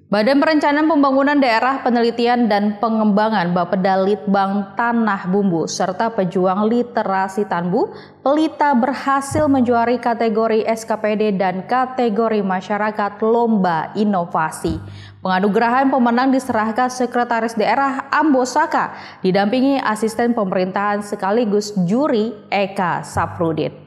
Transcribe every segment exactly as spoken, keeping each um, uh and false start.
Badan Perencanaan Pembangunan Daerah Penelitian dan Pengembangan Bapeda Litbang Tanah Bumbu serta pejuang literasi Tanbu, Pelita berhasil menjuari kategori S K P D dan kategori masyarakat Lomba Inovasi. Penganugerahan pemenang diserahkan Sekretaris Daerah Ambosaka didampingi asisten pemerintahan sekaligus juri Eka Saprudin.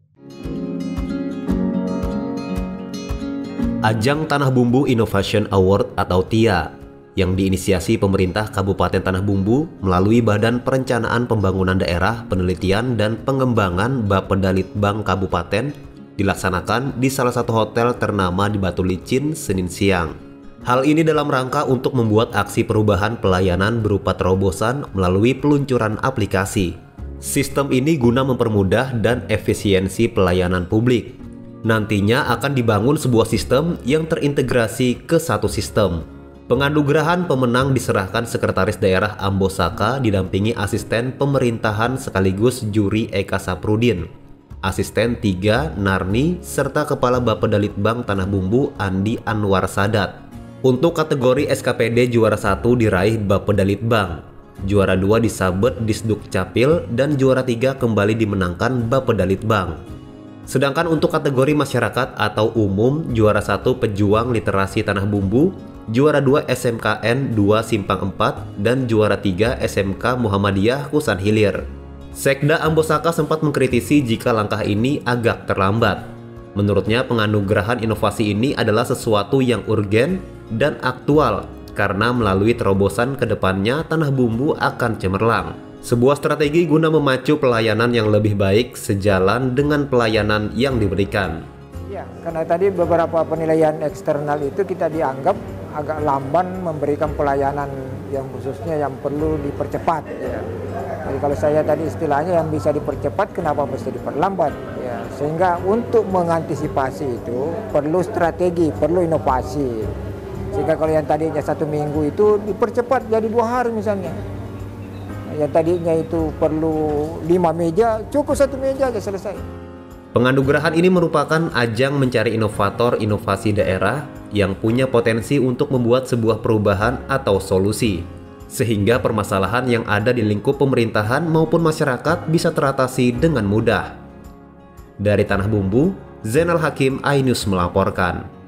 Ajang Tanah Bumbu Innovation Award atau T I A yang diinisiasi pemerintah Kabupaten Tanah Bumbu melalui Badan Perencanaan Pembangunan Daerah Penelitian dan Pengembangan Bapeda Litbang Kabupaten dilaksanakan di salah satu hotel ternama di Batu Licin Senin siang. Hal ini dalam rangka untuk membuat aksi perubahan pelayanan berupa terobosan melalui peluncuran aplikasi. Sistem ini guna mempermudah dan efisiensi pelayanan publik. Nantinya akan dibangun sebuah sistem yang terintegrasi ke satu sistem. Penganugerahan pemenang diserahkan Sekretaris Daerah Ambosaka didampingi asisten pemerintahan sekaligus juri Eka Saprudin, asisten tiga Narni, serta Kepala Bapeda Litbang Tanah Bumbu Andi Anwar Sadat. Untuk kategori S K P D juara satu diraih Bapeda Litbang, juara dua disabet Disduk Capil, dan juara tiga kembali dimenangkan Bapeda Litbang. Sedangkan untuk kategori masyarakat atau umum, juara satu Pejuang Literasi Tanah Bumbu, juara dua S M K N dua Simpang empat, dan juara tiga S M K Muhammadiyah Kusan Hilir. Sekda Ambosaka sempat mengkritisi jika langkah ini agak terlambat. Menurutnya penganugerahan inovasi ini adalah sesuatu yang urgen dan aktual karena melalui terobosan ke depannya Tanah Bumbu akan cemerlang. Sebuah strategi guna memacu pelayanan yang lebih baik sejalan dengan pelayanan yang diberikan. Ya, karena tadi beberapa penilaian eksternal itu kita dianggap agak lamban memberikan pelayanan yang khususnya yang perlu dipercepat. Ya. Jadi kalau saya tadi istilahnya yang bisa dipercepat, kenapa mesti diperlambat? Ya, sehingga untuk mengantisipasi itu perlu strategi, perlu inovasi. Sehingga kalau yang tadinya satu minggu itu dipercepat jadi dua hari misalnya. Yang tadinya itu perlu lima meja, cukup satu meja aja selesai. Penganugerahan ini merupakan ajang mencari inovator inovasi daerah yang punya potensi untuk membuat sebuah perubahan atau solusi, sehingga permasalahan yang ada di lingkup pemerintahan maupun masyarakat bisa teratasi dengan mudah. Dari Tanah Bumbu, Zainal Hakim, iNews melaporkan.